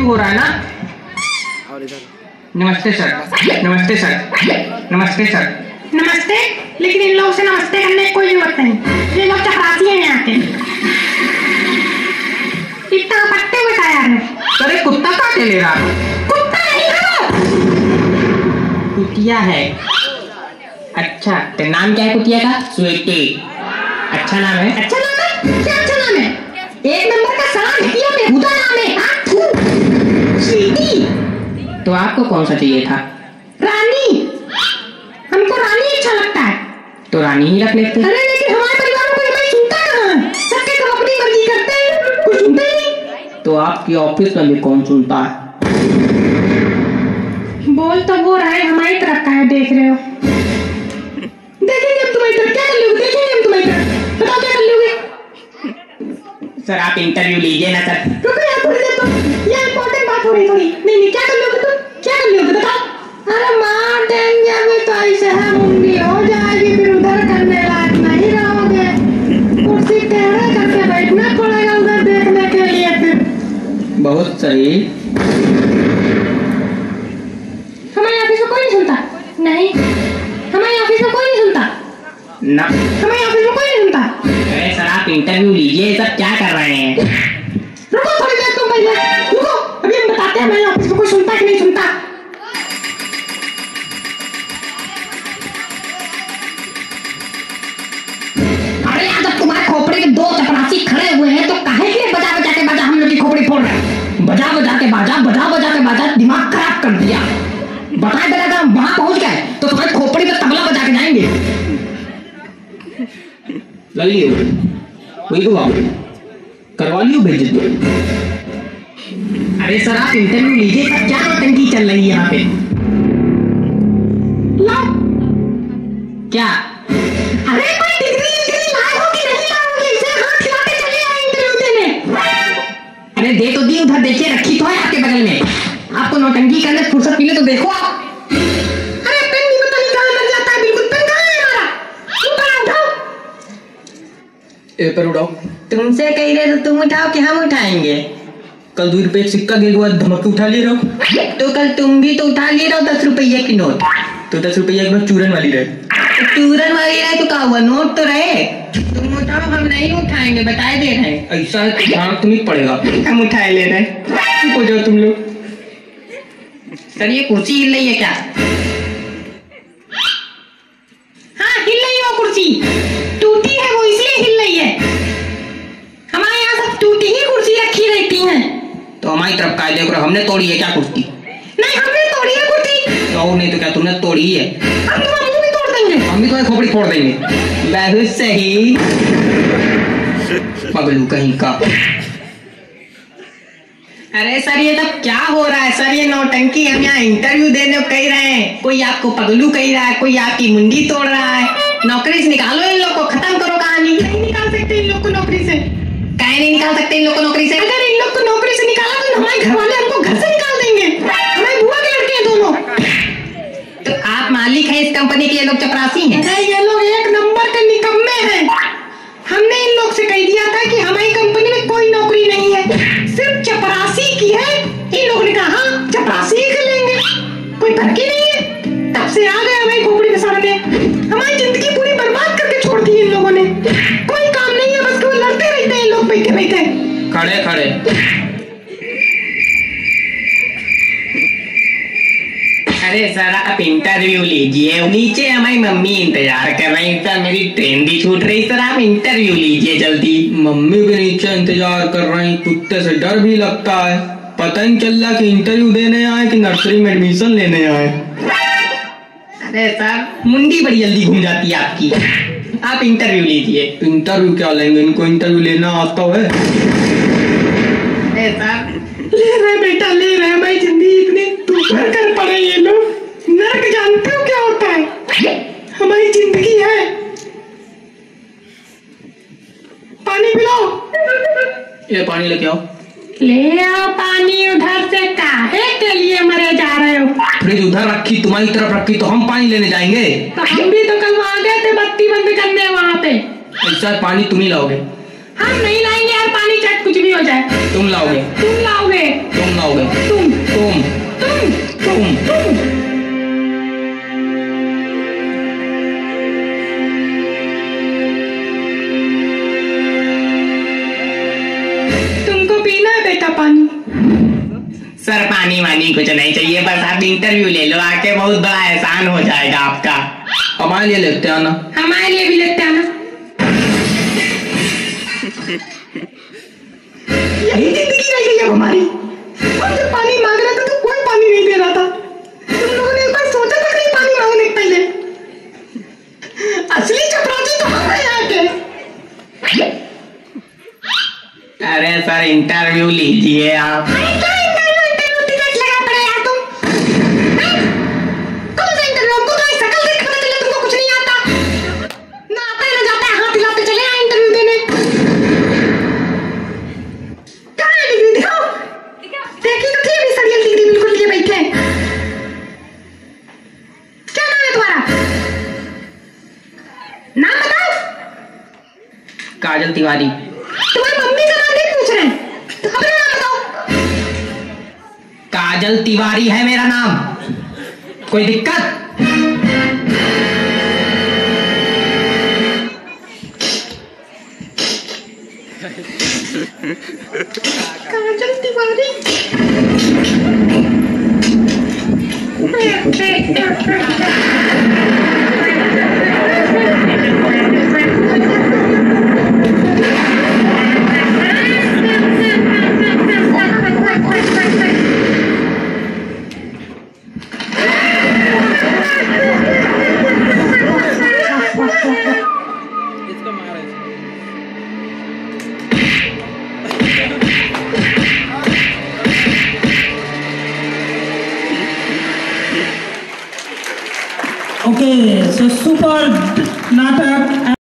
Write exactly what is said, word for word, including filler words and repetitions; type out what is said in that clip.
हो रहा है ना? नमस्ते सर, नमस्ते सर, नमस्ते सर। नमस्ते, लेकिन इन लोगों से नमस्ते करने की कोई जरूरत नहीं, ये लोग चपरासी हैं यहाँ के। इतना पट्टे में खाया है। अरे कुत्ता काटे ले रहा है। कुत्ता नहीं है, कुतिया है। अच्छा, तो नाम क्या है कुतिया का? स्वीटी। अच्छा नाम है। अच्छा नाम है? क्या अच्छा नाम है? एक नंबर का साला घटिया बेहुदा नाम है। हाँ, थू। स्वीटी। तो आपको कौन सा चाहिए था? रानी। हमको रानी अच्छा लगता है। तो रानी ही रख लेते। अरे लेकिन हमारे परिवार में कोई हमें सुनता कहाँ? सबके सब अपनी मर्जी करते हैं, कोई सुनते ही नहीं। तो आपकी ऑफिस में भी कौन सुनता है? बोल तो वो रहा है, हमारी तरफ का है, देख रहे हो। देखेंगे हम तुम्हारी तरफ, क्या कर लोगे? देखेंगे हम तुम्हारी तरफ, बताओ क्या कर लोगे? सर आप इंटरव्यू लीजिए ना सर। रुको यार थोड़ी देर, तो ये इम्पोर्टेंट बात हो रही थोड़ी। नहीं नहीं, क्या कर लोगे तुम? क्या कर लोगे बताओ? अरे मार देंगे अभी तो, ऐसे है मुंडी हो जाएगी, फिर उधर करने लायक नहीं रहोगे। कुर्सी टेढ़े करके बैठना पड़ेगा उधर देखने के लिए फिर। बहुत सही। हमारे ऑफिस में कोई नहीं सुनता। नहीं, हमारे ऑफिस में कोई नहीं सुनता ना, हमारे ऑफिस में कोई नहीं सुनता। अरे सर आप इंटरव्यू लीजिए, सब क्या कर रहे हैं? रुको थोड़ी देर तुम पहले, रुको, अभी हम बताते हैं हमारे ऑफिस में कोई सुनता है कि नहीं सुनता। अरे यार, जब तुम्हारे खोपड़ी में दो चपरासी खड़े हुए हैं तो काहे के लिए बजा बजा के बाजा हम लोग की खोपड़ी फोड़ रहे हैं? बजा बजा के बाजा, बजा बजा के बाजा, दिमाग खराब कर दिया। बताए बेटा, अगर हम वहां पहुंच गए तो तुम्हारी खोपड़ी में तबला बजा के जाएंगे। लियो वही को आओ, करवा लियो भेज दो। अरे सर आप इंटरव्यू लीजिए, सब क्या नौटंकी चल रही है यहाँ पे? लाओ। क्या? अरे कोई डिग्री डिग्री लाए हो कि नहीं लाओगे? इसे हाथ खिलाते चले आए इंटरव्यू देने। अरे दे तो दी, उधर देखिए रखी तो है आपके बगल में। आपको नौटंकी करने फुर्सत मिले तो देखो आप। अरे पेन नहीं पता नहीं कहाँ लग जाता है, बिल्कुल पेन कहाँ है हमारा? ऊपर उठाओ। ए पर उठाओ। तुमसे कही रहे तो तुम उठाओ कि हम उठाएंगे? कल दो रुपए एक सिक्का गिर हुआ धमक उठा ले रहो। तो कल तुम भी तो उठा ले रहो दस रुपये की नोट। तो दस रुपये एक बार चूरन वाली रहे। चूरन वाली रहे तो क्या हुआ, नोट तो रहे। तुम उठाओ, हम नहीं उठाएंगे, बताए दे रहे। ऐसा है तो ध्यान तुम्हें पड़ेगा, हम उठाए ले रहे। हो जाओ तुम लोग। सर ये कुर्सी हिल रही है क्या? हाँ हिल रही है वो कुर्सी, टूटी है वो इसलिए हिल रही है। हमारे यहाँ सब टूटी ही कुर्सी रखी रहती हैं। तो हमारी तरफ कायदे करो, हमने तोड़ी है क्या कुर्सी? नहीं हमने तोड़ी है कुर्सी। तो नहीं तो क्या तुमने तोड़ी है? हम तुम्हारा मुंह भी तोड़ देंगे। हम भी तुम्हारी खोपड़ी फोड़ देंगे। बहुत सही पगलू कहीं का। अरे सर ये सब क्या हो रहा है? सर ये नौटंकी, हम यहाँ इंटरव्यू देने को कह रहे हैं, कोई आपको पगलू कह रहा है, कोई आपकी मुंडी तोड़ रहा है। नौकरी से निकालो इन लोग को, खत्म करो कहानी। नहीं निकाल सकते इन लोग को नौकरी से। काहे नहीं निकाल सकते इन लोग को नौकरी से? अगर इन लोग को नौकरी से निकाला तो हमारे घर वाले हमको घर से निकाल देंगे। हमारे बुआ के लड़के हैं दोनों। तो आप मालिक हैं इस कंपनी के, ये लोग चपरासी हैं। अरे ये लोग एक नंबर के निकम्मे हैं। हमने इन लोग से कह दिया था कि हमारी कंपनी में कोई नौकरी नहीं है, सिर्फ चपरासी की है। इन लोगों ने कहा हाँ चपरासी ही कर लेंगे, कोई फर्क ही नहीं है। तब से आ गए हमारी खोपड़ी के सामने, हमारी जिंदगी पूरी बर्बाद करके छोड़ दी इन लोगों ने। कोई काम नहीं है, बस केवल लड़ते रहते हैं लोग बैठे बैठे। खड़े खड़े अरे सर आप इंटरव्यू लीजिए, नीचे हमारी मम्मी इंतजार कर रही है। सर मेरी ट्रेन भी छूट रही, सर आप इंटरव्यू लीजिए जल्दी। मम्मी भी नीचे इंतजार कर रही, कुत्ते से डर भी लगता है। पता नहीं चल रहा कि इंटरव्यू देने आए कि नर्सरी में एडमिशन लेने आए। अरे सर मुंडी बड़ी जल्दी घूम जाती है आपकी, आप इंटरव्यू लीजिए। इंटरव्यू क्या लेंगे, इनको इंटरव्यू लेना आता है? अरे सर ले रहे बेटा ले रहे, हमारी जिंदगी इतनी दुभर कर पड़े ये लोग। नर्क जानते हो क्या होता है? हमारी जिंदगी है। पानी पिलाओ। ये पानी लेके आओ। ले आओ पानी उधर से, काहे के लिए मरे जा रहे हो? फ्रिज उधर रखी, तुम्हारी तरफ रखी, तो हम पानी लेने जाएंगे? तो हम भी तो कल वहाँ गए थे बत्ती बंद करने वहाँ पे। ऐसा पानी तुम ही लाओगे? हम नहीं लाएंगे यार पानी, चट कुछ भी हो जाए। तुम लाओगे, तुम लाओगे, तुम लाओगे, तुम तुम तुम तुम तुम तुमको पीना है बेटा पानी? सर पानी वानी कुछ नहीं चाहिए, बस आप इंटरव्यू ले लो आके, बहुत बड़ा एहसान हो जाएगा आपका। हमारे लिए लेते आना। हमारे लिए भी लेते आना। यही जिंदगी रह गई है हमारी। हम जब पानी मांग रहे थे तो कोई पानी नहीं दे रहा था। तुम लोगों ने एक बार सोचा था कहीं पानी मांगने के पहले? असली चपरासी तो हम हैं यहाँ के। अरे सर इंटरव्यू लीजिए आप। क्या इंटरव्यू इंटरव्यू टिकट लगा पड़े यार तुम? कौन सा इंटरव्यू? हमको तो शकल देख के पता चला तुमको कुछ नहीं आता। ना आता है ना जाता है, हाथ हिलाते चले आए इंटरव्यू देने। कहाँ है डिग्री? दिखाओ। देखी तो थी अभी सरियल डिग्री बिल्कुल लिए बैठे हैं। क्या नाम है तुम्हारा? नाम बताओ। काजल तिवारी। तुम्हारी मम्मी का नाम नहीं पूछ रहे हैं, तो अपना नाम बताओ। काजल तिवारी है मेरा नाम, कोई दिक्कत? काजल Tiwari. Okay, so super natak.